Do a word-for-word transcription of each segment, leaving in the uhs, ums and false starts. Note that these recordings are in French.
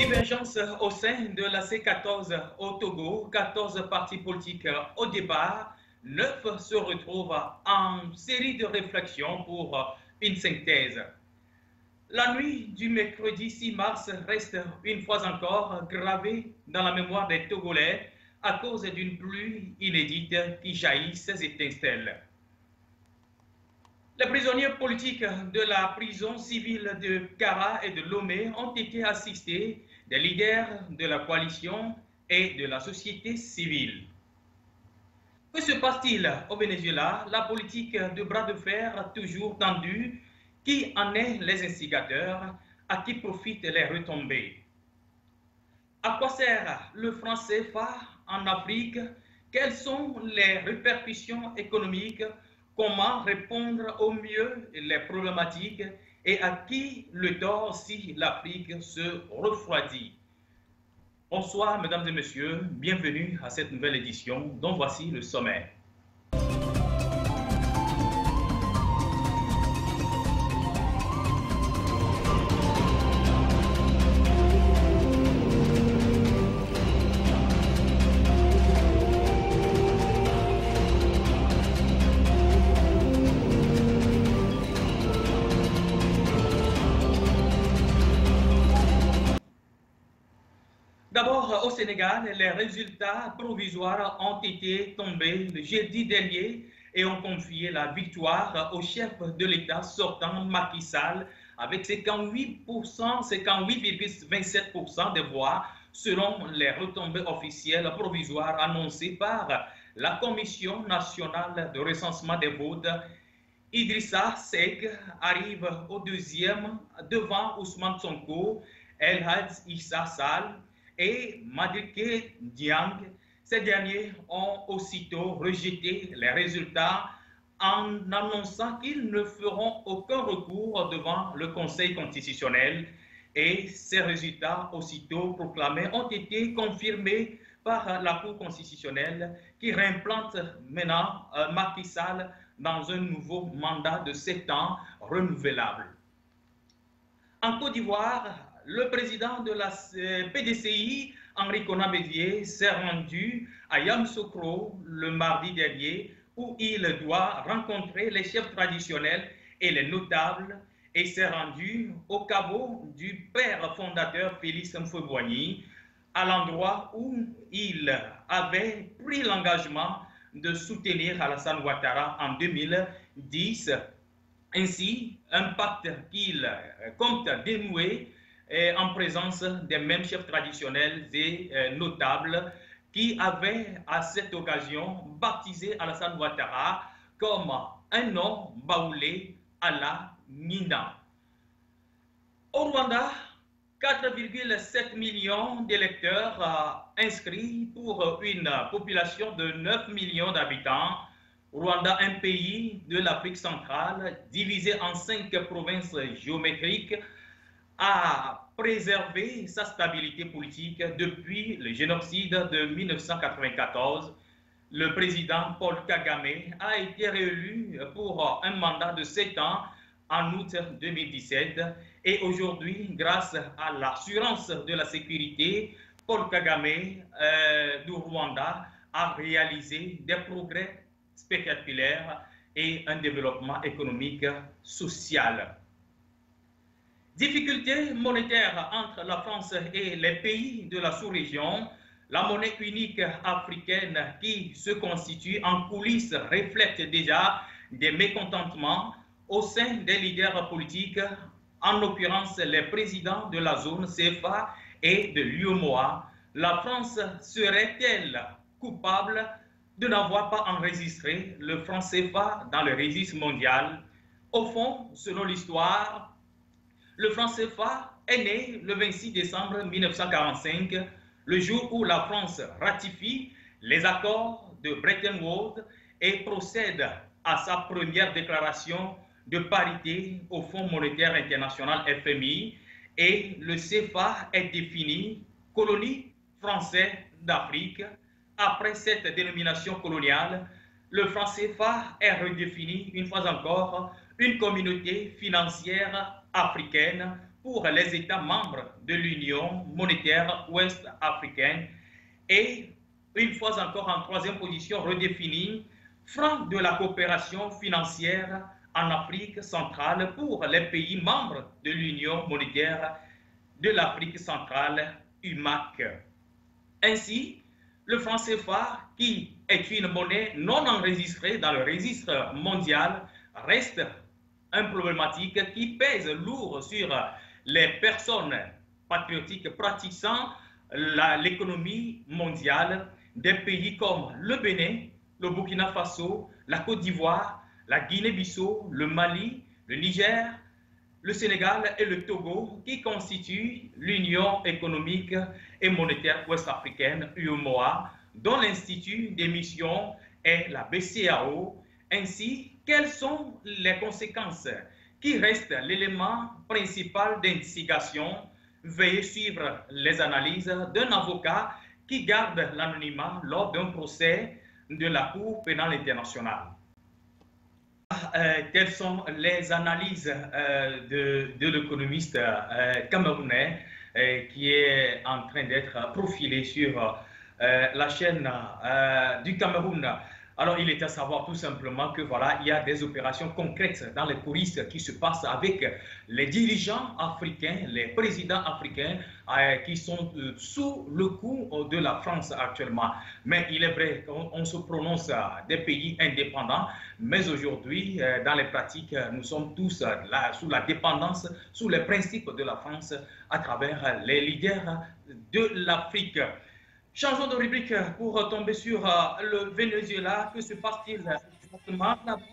Divergence au sein de la C quatorze au Togo, quatorze partis politiques au départ, neuf se retrouvent en série de réflexions pour une synthèse. La nuit du mercredi six mars reste une fois encore gravée dans la mémoire des Togolais à cause d'une pluie inédite qui jaillit ses étincelles. Les prisonniers politiques de la prison civile de Kara et de Lomé ont été assistés des leaders de la coalition et de la société civile. Que se passe-t-il au Venezuela? La politique de bras de fer toujours tendue, qui en est les instigateurs, à qui profitent les retombées? À quoi sert le franc C F A en Afrique? Quelles sont les répercussions économiques? Comment répondre au mieux les problématiques et à qui le tort si l'Afrique se refroidit? Bonsoir mesdames et messieurs, bienvenue à cette nouvelle édition dont voici le sommaire. D'abord, au Sénégal, les résultats provisoires ont été tombés le jeudi dernier et ont confié la victoire au chef de l'État sortant, Macky Sall, avec cinquante-huit virgule vingt-sept pour cent des voix, selon les retombées officielles provisoires annoncées par la Commission nationale de recensement des votes. Idrissa Seck arrive au deuxième devant Ousmane Sonko, El Hadj Issa Sall et Madické Niang. Ces derniers ont aussitôt rejeté les résultats en annonçant qu'ils ne feront aucun recours devant le Conseil constitutionnel. Et ces résultats aussitôt proclamés ont été confirmés par la Cour constitutionnelle qui réimplante maintenant euh, Macky Sall dans un nouveau mandat de sept ans renouvelable. En Côte d'Ivoire, le président de la P D C I, Henri Konan Bédié, s'est rendu à Yamoussoukro le mardi dernier où il doit rencontrer les chefs traditionnels et les notables et s'est rendu au caveau du père fondateur Félix Houphouët-Boigny, à l'endroit où il avait pris l'engagement de soutenir Alassane Ouattara en deux mille dix. Ainsi, un pacte qu'il compte dénouer en présence des mêmes chefs traditionnels et notables qui avaient à cette occasion baptisé Alassane Ouattara comme un nom baoulé à la Nina. Au Rwanda, quatre virgule sept millions d'électeurs inscrits pour une population de neuf millions d'habitants. Rwanda, un pays de l'Afrique centrale divisé en cinq provinces géométriques, a préservé sa stabilité politique depuis le génocide de mille neuf cent quatre-vingt-quatorze. Le président Paul Kagame a été réélu pour un mandat de sept ans en août deux mille dix-sept et aujourd'hui, grâce à l'assurance de la sécurité, Paul Kagame euh, du Rwanda a réalisé des progrès spectaculaires et un développement économique social. Difficultés monétaires entre la France et les pays de la sous-région. La monnaie unique africaine qui se constitue en coulisses reflète déjà des mécontentements au sein des leaders politiques, en l'occurrence les présidents de la zone C F A et de l'U E M O A. La France serait-elle coupable de n'avoir pas enregistré le franc C F A dans le registre mondial? Au fond, selon l'histoire, le franc C F A est né le vingt-six décembre mille neuf cent quarante-cinq, le jour où la France ratifie les accords de Bretton Woods et procède à sa première déclaration de parité au Fonds monétaire international F M I, et le C F A est défini colonie française d'Afrique. Après cette dénomination coloniale, le franc C F A est redéfini une fois encore une communauté financière africaine pour les États membres de l'Union monétaire ouest-africaine et, une fois encore en troisième position, redéfinit franc de la coopération financière en Afrique centrale pour les pays membres de l'Union monétaire de l'Afrique centrale, U M A C. Ainsi, le franc C F A, qui est une monnaie non enregistrée dans le registre mondial, reste une problématique qui pèse lourd sur les personnes patriotiques pratiquant l'économie mondiale des pays comme le Bénin, le Burkina Faso, la Côte d'Ivoire, la Guinée-Bissau, le Mali, le Niger, le Sénégal et le Togo, qui constituent l'Union économique et monétaire ouest-africaine, U M O A, dont l'Institut d'émission est la B C A O. Ainsi, quelles sont les conséquences qui restent l'élément principal d'investigation? Veuillez suivre les analyses d'un avocat qui garde l'anonymat lors d'un procès de la Cour pénale internationale. Euh, quelles sont les analyses euh, de, de l'économiste euh, camerounais euh, qui est en train d'être profilé sur euh, la chaîne euh, du Cameroun? Alors, il est à savoir tout simplement que voilà, il y a des opérations concrètes dans les coulisses qui se passent avec les dirigeants africains, les présidents africains euh, qui sont euh, sous le coup de la France actuellement. Mais il est vrai qu'on se prononce des pays indépendants, mais aujourd'hui, euh, dans les pratiques, nous sommes tous euh, là, sous la dépendance, sous les principes de la France à travers les leaders de l'Afrique. Changeons de rubrique pour tomber sur le Venezuela. Que se passe-t-il exactement?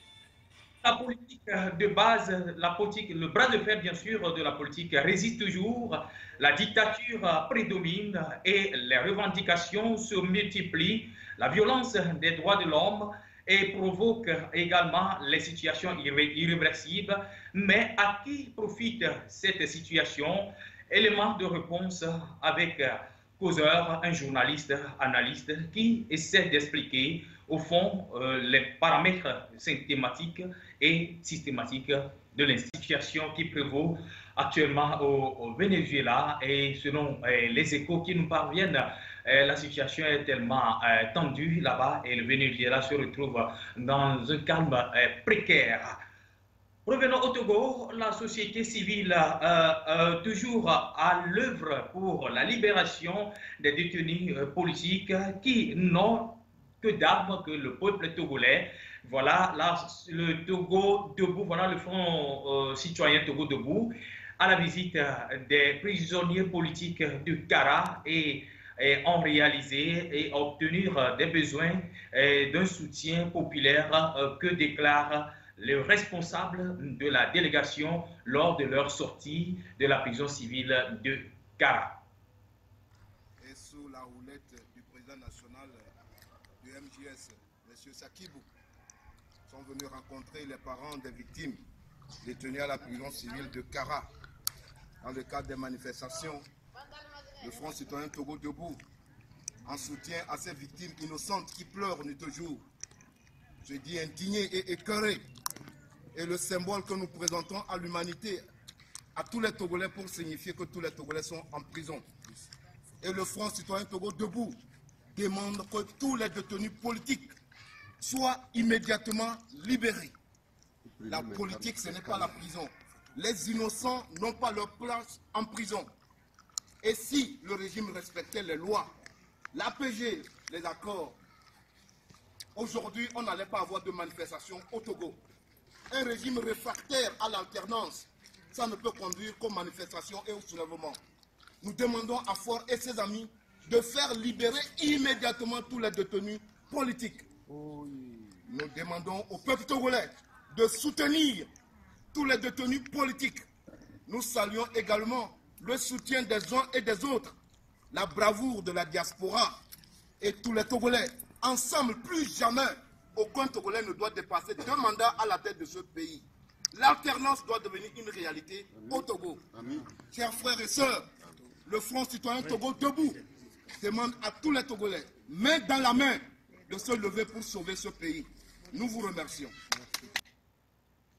La politique de base, la politique, le bras de fer bien sûr de la politique résiste toujours. La dictature prédomine et les revendications se multiplient. La violence des droits de l'homme et provoque également les situations irréversibles. Mais à qui profite cette situation? Élément de réponse avec Causeur, un journaliste, analyste, qui essaie d'expliquer au fond euh, les paramètres systématiques et systématiques de l'institution qui prévaut actuellement au, au Venezuela. Et selon euh, les échos qui nous parviennent, euh, la situation est tellement euh, tendue là-bas et le Venezuela se retrouve dans un calme euh, précaire. Revenons au Togo, la société civile euh, euh, toujours à l'œuvre pour la libération des détenus euh, politiques qui n'ont que d'armes que le peuple togolais. Voilà là, le Togo debout, voilà le Front euh, citoyen Togo debout à la visite euh, des prisonniers politiques de Kara et, et ont réalisé et obtenu euh, des besoins euh, d'un soutien populaire euh, que déclare le responsable de la délégation lors de leur sortie de la prison civile de Kara. Et sous la houlette du président national du M J S, M. Sakibou, sont venus rencontrer les parents des victimes détenues à la prison civile de Kara. Dans le cadre des manifestations, le Front citoyen Togo debout, en soutien à ces victimes innocentes qui pleurent nuit et jour, je dis indignées et écœurées, et le symbole que nous présentons à l'humanité, à tous les Togolais pour signifier que tous les Togolais sont en prison. Et le Front citoyen Togo debout demande que tous les détenus politiques soient immédiatement libérés. La politique, ce n'est pas la prison. Les innocents n'ont pas leur place en prison. Et si le régime respectait les lois, l'A P G, les accords, aujourd'hui, on n'allait pas avoir de manifestation au Togo. Un régime réfractaire à l'alternance, ça ne peut conduire qu'aux manifestations et au soulèvement. Nous demandons à Faure et ses amis de faire libérer immédiatement tous les détenus politiques. Nous demandons au peuple togolais de soutenir tous les détenus politiques. Nous saluons également le soutien des uns et des autres, la bravoure de la diaspora et tous les Togolais. Ensemble, plus jamais, aucun Togolais ne doit dépasser deux mandats à la tête de ce pays. L'alternance doit devenir une réalité au Togo. Amen. Chers frères et sœurs, le Front citoyen Togo debout demande à tous les Togolais, main dans la main, de se lever pour sauver ce pays. Nous vous remercions.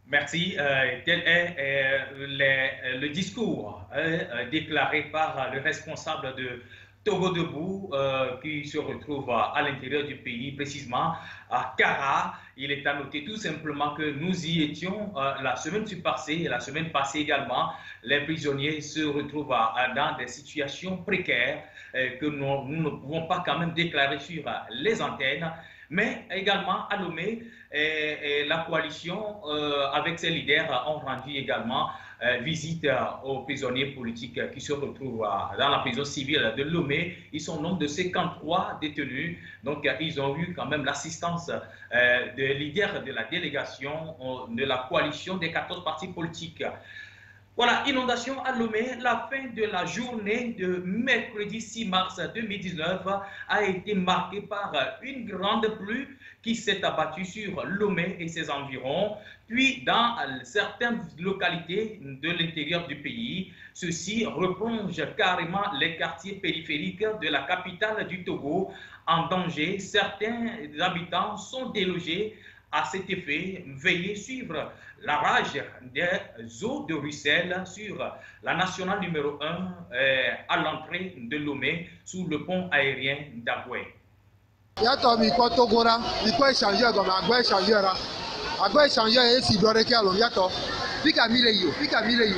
Merci. Euh, tel est euh, les, le discours euh, déclaré par le responsable de Togo Debout euh, qui se retrouve à l'intérieur du pays, précisément à Kara. Il est à noter tout simplement que nous y étions euh, la semaine passée et la semaine passée également. Les prisonniers se retrouvent à, à, dans des situations précaires euh, que nous, nous ne pouvons pas quand même déclarer sur les antennes. Mais également à Lomé, et, et la coalition euh, avec ses leaders ont rendu également euh, visite euh, aux prisonniers politiques qui se retrouvent euh, dans la prison civile de Lomé. Ils sont au nombre de cinquante-trois détenus, donc euh, ils ont eu quand même l'assistance euh, des leaders de la délégation euh, de la coalition des quatorze partis politiques. Voilà, inondation à Lomé. La fin de la journée de mercredi six mars deux mille dix-neuf a été marquée par une grande pluie qui s'est abattue sur Lomé et ses environs, puis dans certaines localités de l'intérieur du pays. Ceci replonge carrément les quartiers périphériques de la capitale du Togo en danger. Certains habitants sont délogés. À cet effet, veuillez suivre la rage des eaux de ruisselle sur la nationale numéro un euh, à l'entrée de Lomé sous le pont aérien d'Aboué. Yàtọ̀ mi kọ́ Togo ra mi kọ́ échangeur comme àgbọ̀ échangeur ra àgbọ̀ échangeur yẹn sì dọ̀rẹ́ kí a lò yàtọ̀ píkà mi lè yò píkà mi lè yò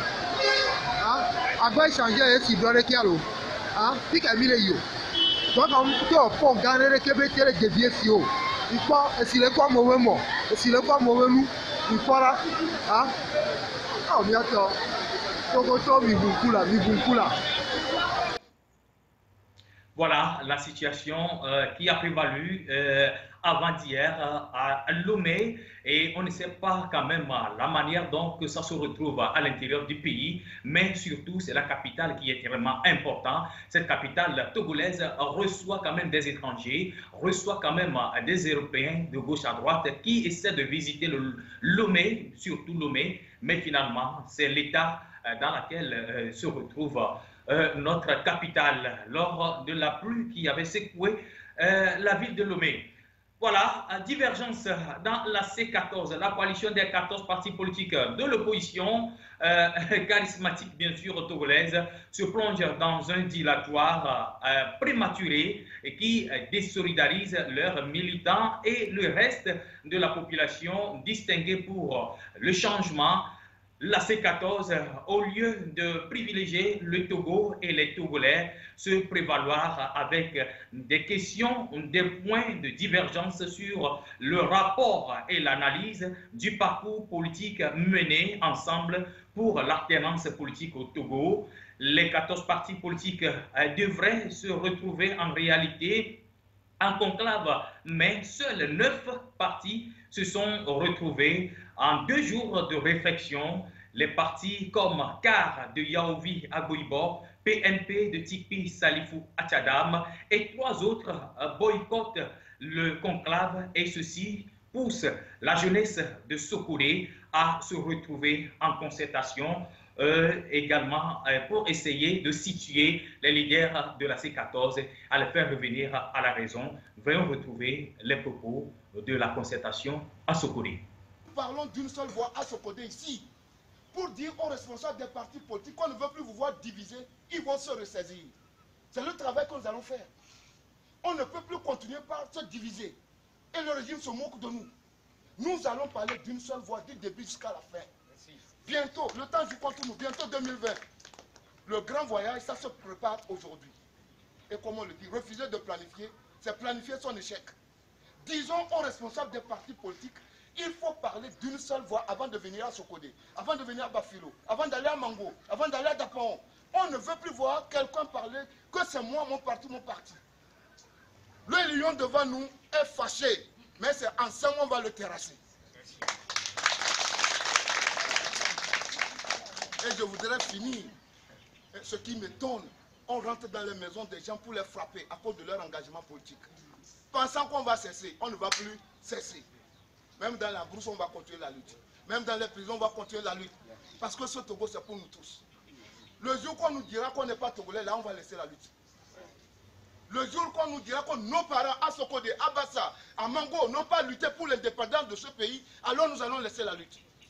àgbọ̀ échangeur yẹn sì dọ̀rẹ́ kí a lò píkà mi lè yò tọ́ka tó pọ̀ gánéré kébé tẹ́lẹ̀ dèbíé sí o ìkọ́ èsìlẹ̀ kọ́ mọ̀wé mọ̀ èsìlẹ̀ kọ́ mọ̀wé mú ìkọ́ra ọ̀ mi yàtọ̀ Togo tó mi bùnkú la mi bùnkú la. Voilà la situation euh, qui a prévalu euh, avant-hier euh, à Lomé et on ne sait pas quand même la manière dont que ça se retrouve à l'intérieur du pays, mais surtout c'est la capitale qui est vraiment importante. Cette capitale togolaise reçoit quand même des étrangers, reçoit quand même des Européens de gauche à droite qui essaient de visiter le Lomé, surtout Lomé, mais finalement c'est l'État dans lequel se retrouve Euh, notre capitale lors de la pluie qui avait secoué euh, la ville de Lomé. Voilà, divergence dans la C quatorze, la coalition des quatorze partis politiques de l'opposition, euh, charismatique bien sûr togolaise, se plonge dans un dilatoire euh, prématuré et qui désolidarise leurs militants et le reste de la population distinguée pour le changement. La C quatorze, au lieu de privilégier le Togo et les Togolais, se prévaloir avec des questions, des points de divergence sur le rapport et l'analyse du parcours politique mené ensemble pour l'alternance politique au Togo. Les quatorze partis politiques devraient se retrouver en réalité en conclave, mais seuls neuf partis se sont retrouvés en deux jours de réflexion. Les partis comme C A R de Yaovi Agoibo, P N P de Tikpi Salifou Atchadam et trois autres boycottent le conclave et ceci pousse la jeunesse de Sokouré à se retrouver en concertation euh, également euh, pour essayer de situer les leaders de la C quatorze, à les faire revenir à la raison. Veuillons retrouver les propos de la concertation à Sokouré. Parlons d'une seule voix à Sokouré ici, pour dire aux responsables des partis politiques qu'on ne veut plus vous voir diviser, ils vont se ressaisir. C'est le travail que nous allons faire. On ne peut plus continuer par se diviser. Et le régime se moque de nous. Nous allons parler d'une seule voix du début jusqu'à la fin. Bientôt, le temps joue contre nous, bientôt deux mille vingt. Le grand voyage, ça se prépare aujourd'hui. Et comme on le dit, refuser de planifier, c'est planifier son échec. Disons aux responsables des partis politiques, il faut parler d'une seule voix avant de venir à Sokodé, avant de venir à Bafilo, avant d'aller à Mango, avant d'aller à Dapaon. On ne veut plus voir quelqu'un parler que c'est moi, mon parti, mon parti. Le lion devant nous est fâché, mais c'est ensemble on va le terrasser. Et je voudrais finir. Ce qui m'étonne, on rentre dans les maisons des gens pour les frapper à cause de leur engagement politique. Pensant qu'on va cesser, on ne va plus cesser. Même dans la brousse, on va continuer la lutte. Même dans les prisons, on va continuer la lutte. Parce que ce Togo, c'est pour nous tous. Le jour qu'on nous dira qu'on n'est pas Togolais, là, on va laisser la lutte. Le jour qu'on nous dira que nos parents, à Sokodé, à Bassa, à Mango, n'ont pas lutté pour l'indépendance de ce pays, alors nous allons laisser la lutte.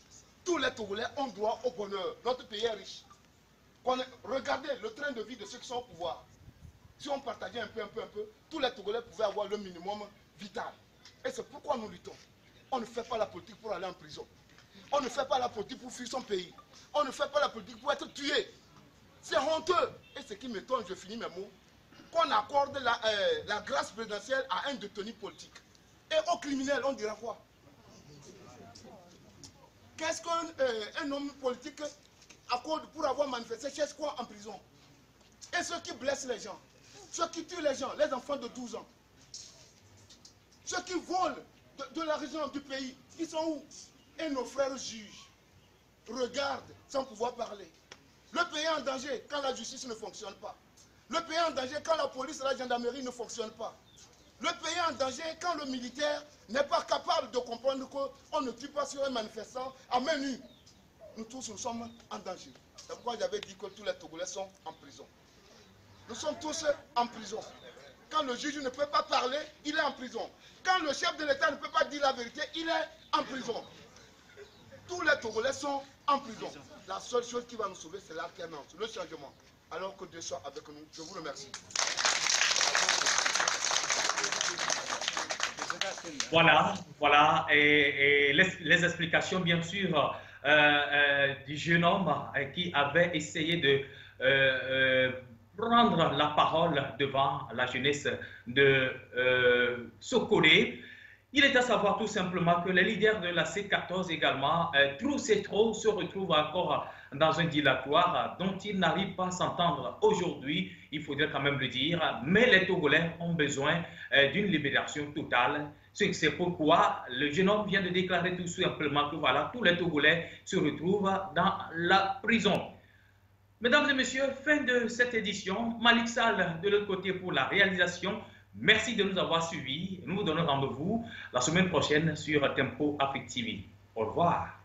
Tous les Togolais ont droit au bonheur. Notre pays est riche. Regardez le train de vie de ceux qui sont au pouvoir. Si on partageait un peu, un peu, un peu, tous les Togolais pouvaient avoir le minimum vital. Et c'est pourquoi nous luttons. On ne fait pas la politique pour aller en prison. On ne fait pas la politique pour fuir son pays. On ne fait pas la politique pour être tué. C'est honteux. Et ce qui m'étonne, je finis mes mots, qu'on accorde la, euh, la grâce présidentielle à un détenu politique. Et aux criminels, on dira quoi? Qu'est-ce qu'un euh, homme politique accorde pour avoir manifesté chez quoi en prison? Et ceux qui blessent les gens, ceux qui tuent les gens, les enfants de douze ans, ceux qui volent de, de la région du pays, ils sont où? Et nos frères juges regardent sans pouvoir parler. Le pays est en danger quand la justice ne fonctionne pas. Le pays est en danger quand la police et la gendarmerie ne fonctionnent pas. Le pays est en danger quand le militaire n'est pas capable de comprendre qu'on ne tue pas sur un manifestant à main nue. Nous tous, nous sommes en danger. C'est pourquoi j'avais dit que tous les Togolais sont en prison. Nous sommes tous en prison. Quand le juge ne peut pas parler, il est en prison. Quand le chef de l'État ne peut pas dire la vérité, il est en prison. Tous les Togolais sont en prison. La seule chose qui va nous sauver, c'est l'alternance, le changement. Alors que Dieu soit avec nous. Je vous remercie. Voilà, voilà, et, et les, les explications, bien sûr, euh, euh, du jeune homme euh, qui avait essayé de euh, euh, prendre la parole devant la jeunesse de euh, Sokolé. Il est à savoir tout simplement que les leaders de la C quatorze également, euh, trop c'est trop, se retrouvent encore dans un dilatoire dont ils n'arrivent pas à s'entendre aujourd'hui, il faudrait quand même le dire, mais les Togolais ont besoin euh, d'une libération totale. C'est pourquoi le jeune homme vient de déclarer tout simplement que voilà, tous les Togolais se retrouvent dans la prison. Mesdames et messieurs, fin de cette édition. Malik Sall de l'autre côté pour la réalisation. Merci de nous avoir suivis. Nous vous donnons rendez-vous la semaine prochaine sur Tempo Afrique T V. Au revoir.